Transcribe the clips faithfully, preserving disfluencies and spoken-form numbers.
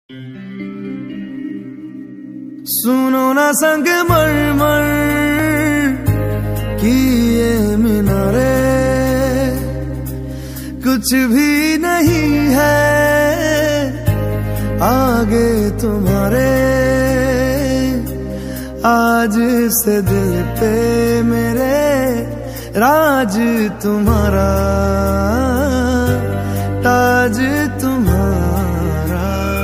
सुनो ना संग मरमर की ये मीनारे, कुछ भी नहीं है आगे तुम्हारे। आज से दिल पे मेरे राज तुम्हारा, ताज तुम्हारा।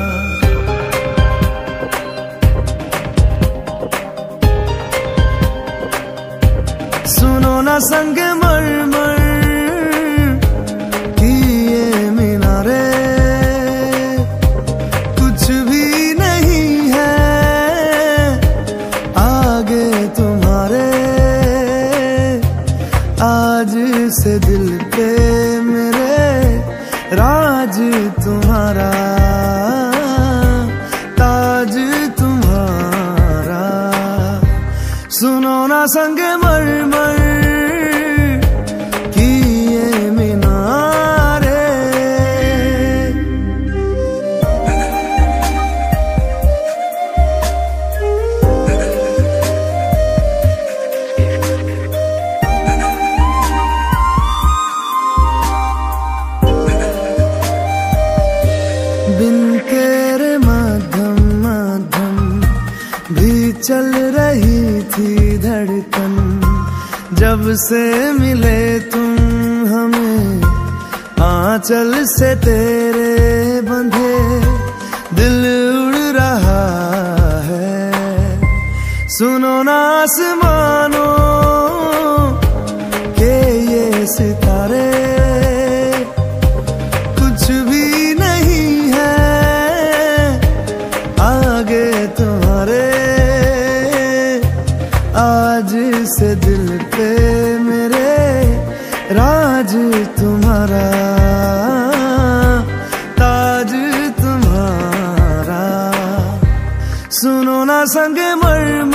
सुनो ना संग मरमर की ये मीनारे, कुछ भी नहीं है आगे तुम्हारे। आज से दिल पे मेरे राज तुम्हारा, ताज तुम्हारा। सुनो ना संग मरमर की ये मीनारे। बिन तेरे माध्यम माध्यम भी चल रही थी धड़कन। जब से मिले तुम हमें आंचल से तेरे बंधे, दिल उड़ रहा है। सुनो ना आसमानों के ये सितारे, कुछ भी नहीं है आगे तुम्हारे। आज से दिल पे मेरे राज तुम्हारा, ताज तुम्हारा। सुनो ना संग मरमर